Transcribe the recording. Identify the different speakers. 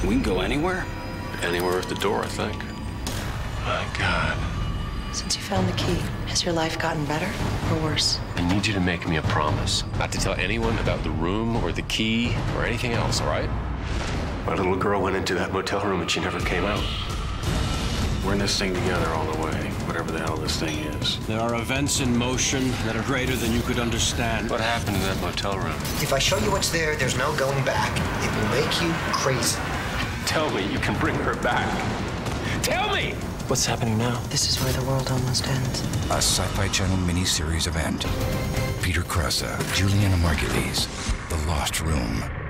Speaker 1: We can go anywhere?
Speaker 2: Anywhere at the door, I think. My God.
Speaker 3: Since you found the key, has your life gotten better or worse?
Speaker 2: I need you to make me a promise not to tell anyone about the room or the key or anything else, all right? My little girl went into that motel room and she never came out.
Speaker 1: We're in this thing together all the way, whatever the hell this thing is.
Speaker 4: There are events in motion that are greater than you could understand.
Speaker 2: What happened in that motel room?
Speaker 5: If I show you what's there, there's no going back. It will make you crazy.
Speaker 2: Tell me you can bring her back. Tell me!
Speaker 6: What's happening now?
Speaker 3: This is where the world almost ends.
Speaker 7: A Sci-Fi Channel miniseries event. Peter Krause, Juliana Margulies, The Lost Room.